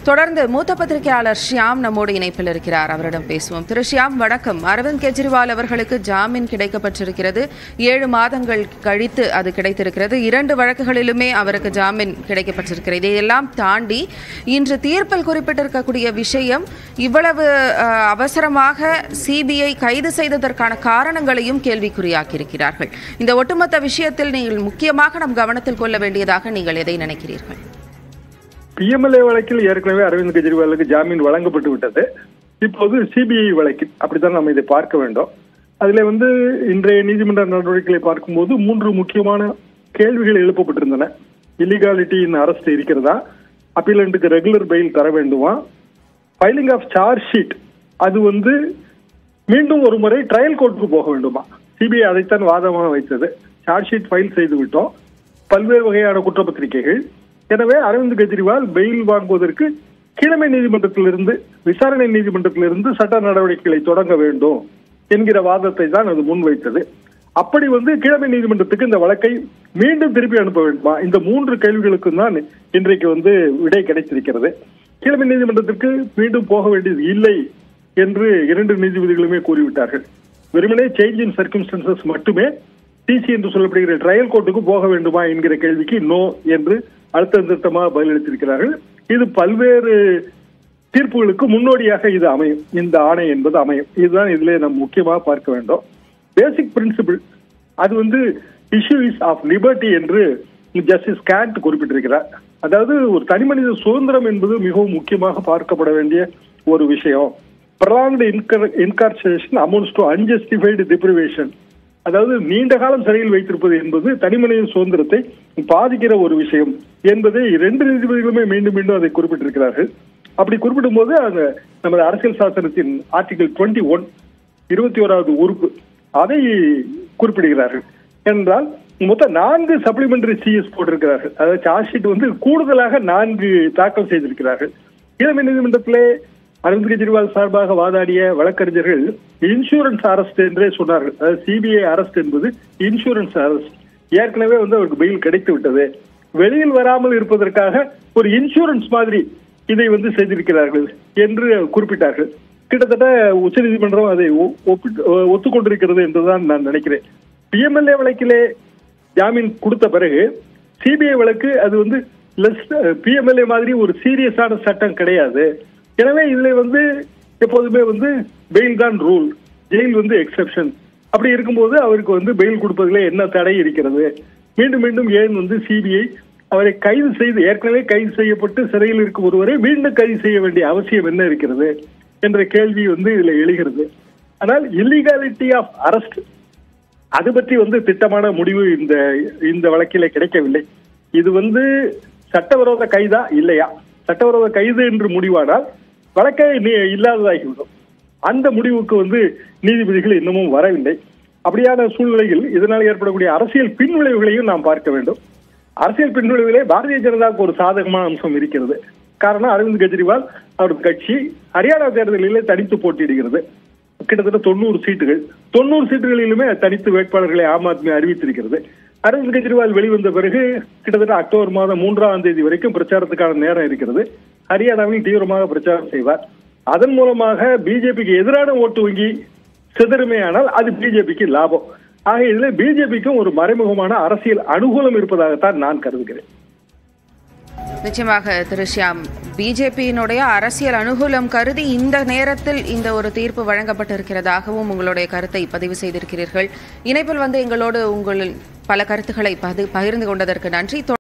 தொடர்ந்து மூத்த பத்திரிகையாளர் ஷியாம் நம்மோடு இணைப்பில் இருக்கிறார். அவரிடம் பேசுவோம். திரு ஷியாம், வணக்கம். அரவிந்த் கெஜ்ரிவால் அவர்களுக்கு ஜாமீன் கிடைக்கப்பட்டிருக்கிறது. 7 மாதங்கள் கழித்து அது கிடைத்திருக்கிறது. 2 வழக்குகளிலுமே அவருக்கு ஜாமீன் கிடைக்கப்பட்டிருக்கிறது. இதையெல்லாம் தாண்டி இன்று தீர்ப்பில் குறிப்பிட்டிருக்கக்கூடிய விஷயம், இவ்வளவு அவசரமாக சிபிஐ கைது செய்ததற்கான காரணங்களையும் கேள்விக்குறியாக்கியிருக்கிறார்கள். இந்த ஒட்டுமொத்த விஷயத்தில் நீங்கள் முக்கியமாக நம் கவனத்தில் கொள்ள வேண்டியதாக நீங்கள் எதை நினைக்கிறீர்கள்? பிஎம்எல்ஏ வழக்கில் ஏற்கனவே அரவிந்த் கெஜ்ரிவாலுக்கு ஜாமீன் வழங்கப்பட்டு விட்டது. இப்போது சிபிஐ வழக்கில் அப்படித்தான் நம்ம இதை பார்க்க வேண்டும். அதுல இன்றைய நீதிமன்ற நடவடிக்கைகளை பார்க்கும்போது 3 முக்கியமான கேள்விகள் எழுப்பப்பட்டிருந்தன. இல்லீகாலிட்டி இன் அரெஸ்ட் இருக்கிறதா, அப்பீலண்டுக்கு ரெகுலர் பெயில் தர வேண்டுமா, ஃபைலிங் ஆஃப் சார்ஜ் ஷீட் அது மீண்டும் ஒரு முறை ட்ரையல் கோர்ட்டுக்கு போக வேண்டுமா. சிபிஐ அதைத்தான் வாதமாக வைத்தது. சார்ஜ் ஷீட் ஃபைல் செய்து விட்டோம், பல்வேறு வகையான குற்றப்பத்திரிகைகள். எனவே அரவிந்த் கெஜ்ரிவால் பெயில் வாங்குவதற்கு கீழமை நீதிமன்றத்திலிருந்து, விசாரணை நீதிமன்றத்திலிருந்து சட்ட நடவடிக்கைகளை தொடங்க வேண்டும் என்கிற வாதத்தை தான் அது முன்வைத்தது. அப்படி கீழமை நீதிமன்றத்துக்கு இந்த வழக்கை மீண்டும் திருப்பி அனுப்ப வேண்டுமா, இந்த 3 கேள்விகளுக்கும் தான் இன்றைக்கு விடை கிடைத்திருக்கிறது. கீழமை நீதிமன்றத்திற்கு மீண்டும் போக வேண்டியது இல்லை என்று 2 நீதிபதிகளுமே கூறிவிட்டார்கள். வெறுமனே சேஞ்ச் இன் சர்க்கம்ஸ்டன்சஸ் மட்டுமே டிசி என்று சொல்லப்படுகிற ட்ரையல் கோர்ட்டுக்கு போக வேண்டுமா என்கிற கேள்விக்கு நோ என்று அழுத்த திருத்தமாக பதிலளித்திருக்கிறார்கள். இது பல்வேறு தீர்ப்புகளுக்கு முன்னோடியாக இது அமையும், இந்த ஆணை என்பது அமையும். இதுதான் இதிலே நாம் முக்கியமாக பார்க்க வேண்டும். பேசிக் பிரின்சிபிள் அது இஷ்யூஸ் ஆஃப் லிபர்ட்டி என்று ஜஸ்டிஸ் கேண்ட் குறிப்பிட்டிருக்கிறார். அதாவது ஒரு தனிமனித சுதந்திரம் என்பது மிகவும் முக்கியமாக பார்க்கப்பட வேண்டிய ஒரு விஷயம். prolonged incarceration amounts to unjustified deprivation. அதாவது நீண்ட காலம் சிறையில் வைத்திருப்பது என்பது தனிமனித சுதந்திரத்தை பாதிக்கிற ஒரு விஷயம் என்பதை 2 நீதிபதிகளுமே மீண்டும் மீண்டும் அதை குறிப்பிட்டிருக்கிறார்கள். அப்படி குறிப்பிடும் போது நமது அரசியல் சாசனத்தின் ஆர்டிகல் 21 21வது உறுப்பு அதை குறிப்பிடுகிறார்கள். என்றால் மொத்தம் 4 சப்ளிமெண்டரி சிஎஸ் போட்டிருக்கிறார்கள். அதாவது சார்ஜ் ஷீட் கூடுதலாக 4 தாக்கல் செய்திருக்கிறார்கள். கீழமை நீதிமன்றத்திலே அரவிந்த் கெஜ்ரிவால் சார்பாக வாதாடிய வழக்கறிஞர்கள் இன்சூரன்ஸ் அரெஸ்ட் என்றே சொன்னார்கள். அதாவது சிபிஐ அரெஸ்ட் என்பது இன்சூரன்ஸ் அரெஸ்ட். ஏற்கனவே அவருக்கு பெயில் கிடைத்து விட்டது, வெளியில் வராமல் இருப்பதற்காக ஒரு இன்சூரன்ஸ் மாதிரி இதை செய்திருக்கிறார்கள் என்று குறிப்பிட்டார்கள். கிட்டத்தட்ட உச்சநீதிமன்றம் அதை ஒத்துக்கொண்டிருக்கிறது என்றுதான் நான் நினைக்கிறேன். பிஎம்எல்ஏ வழக்கிலே ஜாமீன் கொடுத்த பிறகு சிபிஐ வழக்கு அது பிஎம்எல்ஏ மாதிரி ஒரு சீரியஸான சட்டம் கிடையாது. எனவே இதுல எப்போதுமே பெயில் தான் ரூல், ஜெயில் எக்ஸெப்ஷன். அப்படி இருக்கும்போது அவருக்கு பெயில் கொடுப்பதிலே என்ன தடை இருக்கிறது? மீண்டும் மீண்டும் ஏன் சிபிஐ அவரை கைது செய்து, ஏற்கனவே கைது செய்யப்பட்டு சிறையில் இருக்கும் ஒருவரை மீண்டும் கைது செய்ய வேண்டிய அவசியம் என்ன இருக்கிறது என்ற கேள்வி இதுல எழுகிறது. ஆனால் இல்லீகாலிட்டி ஆஃப் அரெஸ்ட் அது பற்றி திட்டமான முடிவு இந்த வழக்கிலே கிடைக்கவில்லை. இது சட்டவிரோத கைதா இல்லையா? சட்டவிரோத கைது என்று முடிவானால் வழக்கை இல்லாததாகிவிடும். அந்த முடிவுக்கு நீதிபதிகள் இன்னமும் வரவில்லை. அப்படியான சூழ்நிலையில் இதனால் ஏற்படக்கூடிய அரசியல் பின்விளைவுகளையும் நாம் பார்க்க வேண்டும். அரசியல் பின்விளைவிலே பாரதிய ஜனதாவுக்கு ஒரு சாதகமான அம்சம் இருக்கிறது. காரணம், அரவிந்த் கெஜ்ரிவால் அவரது கட்சி ஹரியானா தேர்தலிலே தனித்து போட்டியிடுகிறது. கிட்டத்தட்ட 90 சீட்டுகள், 90 சீட்டுகளிலுமே தனித்து வேட்பாளர்களை ஆம் ஆத்மி அறிவித்திருக்கிறது. அரவிந்த் கெஜ்ரிவால் வெளிவந்த பிறகு கிட்டத்தட்ட அக்டோபர் மாதம் 3ஆம் தேதி வரைக்கும் பிரச்சாரத்துக்கான நேரம் இருக்கிறது. ஹரியானாவில் தீவிரமாக பிரச்சாரம் செய்வார். அதன் மூலமாக பிஜேபிக்கு எதிரான ஓட்டு வங்கி சிதறுமே, ஆனால் அது பிஜேபிக்கு லாபம். ஆக இதுல பிஜேபிக்கும் ஒரு மறைமுகமான அரசியல் அனுகூலம் இருப்பதாகத்தான் நான் கருதுகிறேன். நிச்சயமாக திரு ஷியாம், பிஜேபியினுடைய அரசியல் அனுகூலம் கருதி இந்த நேரத்தில் இந்த ஒரு தீர்ப்பு வழங்கப்பட்டிருக்கிறதாகவும் உங்களுடைய கருத்தை பதிவு செய்திருக்கிறீர்கள். இணைப்பில் எங்களோடு உங்கள் பல கருத்துக்களை பகிர்ந்து கொண்டதற்கு நன்றி.